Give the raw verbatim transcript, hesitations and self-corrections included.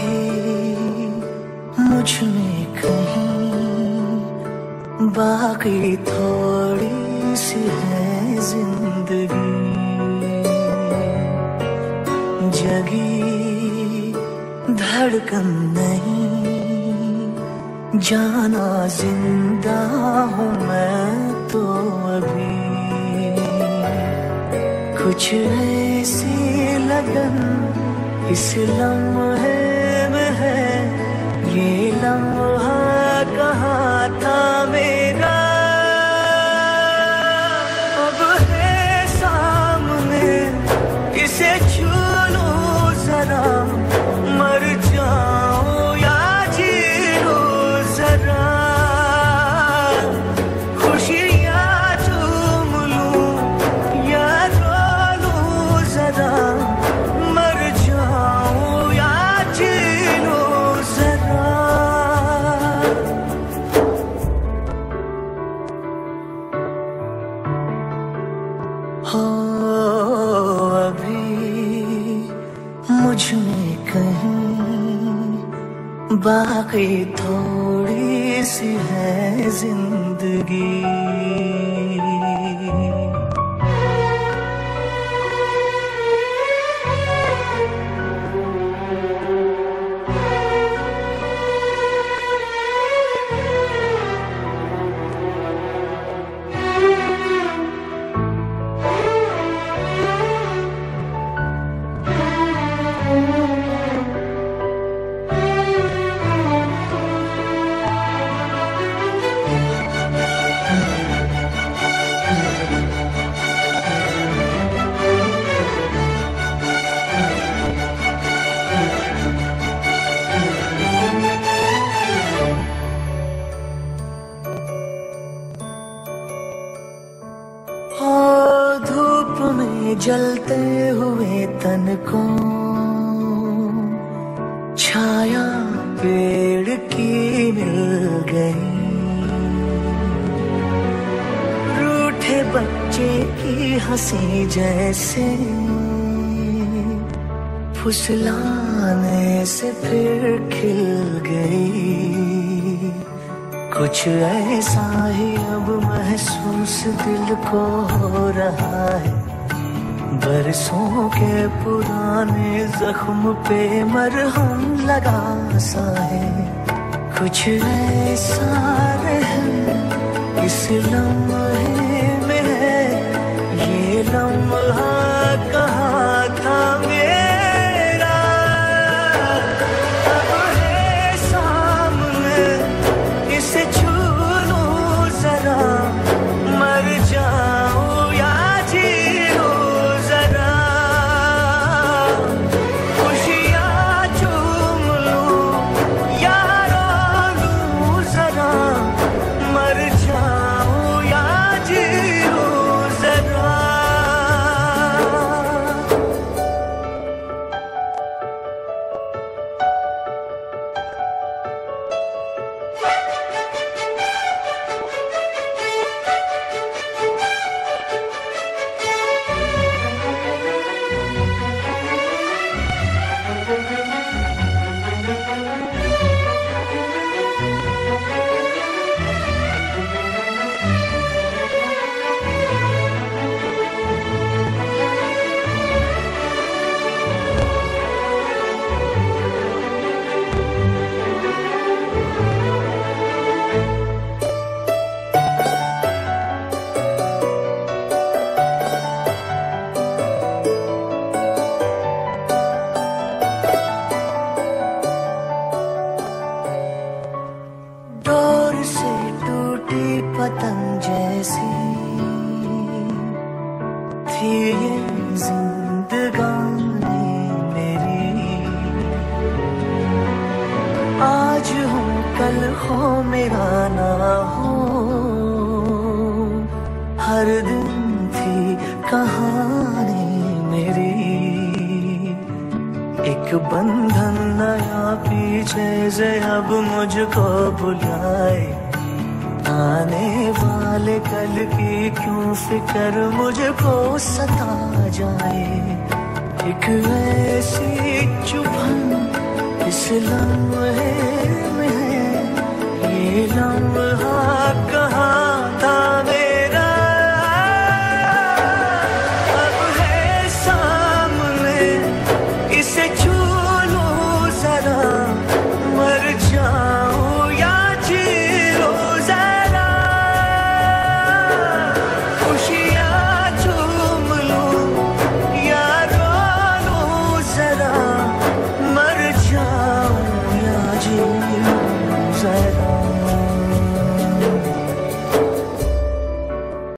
मुझ में कहीं बाकी थोड़ी सी है जिंदगी। जगी धड़कन नहीं, जाना जिंदा हूँ मैं तो अभी। कुछ ऐसी लगन इस लम्हे में है, ये लम्हा कहाँ था मेरा। अब है सामने, इसे छू लूं जरा, मर जाऊं या जी लूं जरा। खुशियाँ चूम लूं या रो लूं जरा, मर जाऊं या जी लूं जरा। हो अभी मुझ में कहीं बाकी थोड़ी सी है जिंदगी। जलते हुए तन को छाया पेड़ की मिल गई। रूठे बच्चे की हंसी जैसे फुसलाने से फिर खिल गई। कुछ ऐसा ही अब महसूस दिल को हो रहा है, बरसों के पुराने जख्म पे मरहम लगा सा है। कुछ ऐसा है इस लम्हे में है, ये लम्हा कहाँ था मेरा। अब है सामने, इसे छू लूं जरा, मर जाऊं या जी लूं। पतंग जैसी थी ये जिंदगानी मेरी। आज हो कल हो मेरा ना हो, हर दिन थी कहानी मेरी। एक बंधन नया पीछे से अब मुझको बुलाए, आने वाले कल की क्यों फिक्र मुझको सता जाए। एक ऐसी चुभन इस लम्हे में है ये लम्हा